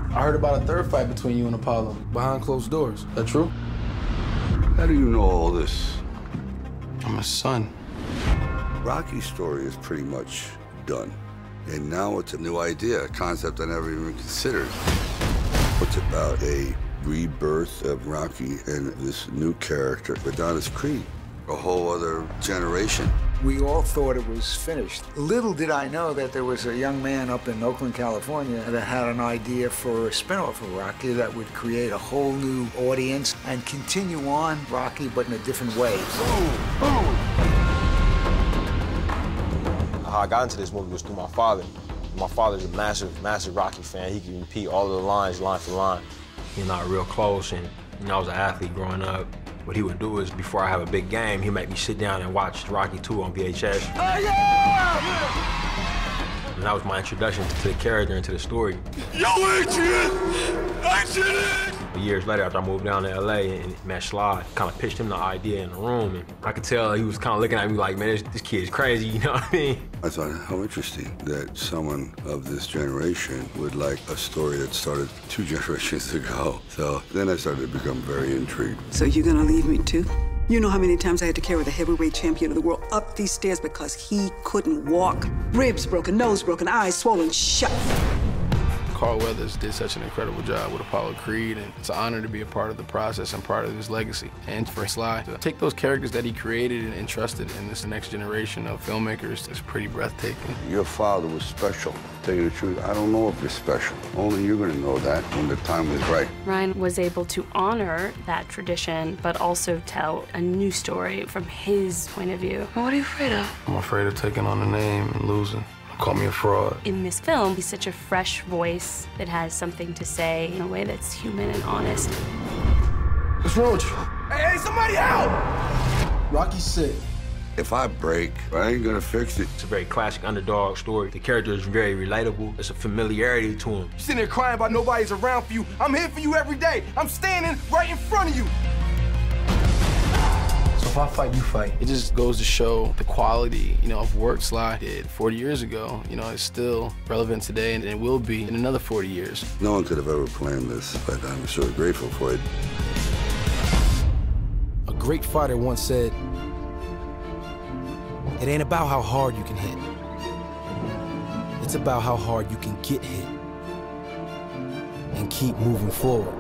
I heard about a third fight between you and Apollo behind closed doors. Is that true? How do you know all this? I'm his son. Rocky's story is pretty much done. And now it's a new idea, a concept I never even considered. It's about a rebirth of Rocky and this new character, Adonis Creed, a whole other generation. We all thought it was finished. Little did I know that there was a young man up in Oakland, California, that had an idea for a spinoff of Rocky that would create a whole new audience and continue on Rocky, but in a different way. How I got into this movie was through my father. My father's a massive Rocky fan. He can repeat all of the lines, line for line. He's not real close, and I was an athlete growing up. What he would do is, before I have a big game, he'd make me sit down and watch Rocky 2 on VHS. And that was my introduction to the character and to the story. Yo, Adrian! Adrian! Years later, after I moved down to LA and met Sly, kind of pitched him the idea in the room, and I could tell he was kind of looking at me like, man, this kid's crazy, you know what I mean? I thought, how interesting that someone of this generation would like a story that started 2 generations ago. So then I started to become very intrigued. So you're gonna leave me too? You know how many times I had to carry the heavyweight champion of the world up these stairs because he couldn't walk? Ribs broken, nose broken, eyes swollen shut. Carl Weathers did such an incredible job with Apollo Creed, and it's an honor to be a part of the process and part of his legacy. And for Sly to take those characters that he created and entrusted in this next generation of filmmakers is pretty breathtaking. Your father was special. To tell you the truth, I don't know if you're special. Only you're gonna know that when the time is right. Ryan was able to honor that tradition, but also tell a new story from his point of view. What are you afraid of? I'm afraid of taking on a name and losing. Call me a fraud. In this film, he's such a fresh voice that has something to say in a way that's human and honest. What's wrong with you? Hey, somebody help! Rocky's sick. If I break, I ain't gonna fix it. It's a very classic underdog story. The character is very relatable. There's a familiarity to him. You're sitting there crying about nobody's around for you. I'm here for you every day. I'm standing right in front of you. So if I fight, you fight. It just goes to show the quality, of work Sly did 40 years ago. It's still relevant today, and it will be in another 40 years. No one could have ever planned this, but I'm so grateful for it. A great fighter once said, "It ain't about how hard you can hit. It's about how hard you can get hit and keep moving forward."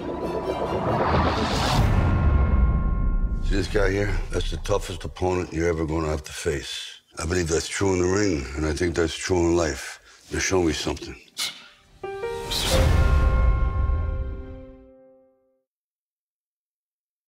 See this guy here? That's the toughest opponent you're ever gonna have to face. I believe that's true in the ring, and I think that's true in life. Now show me something.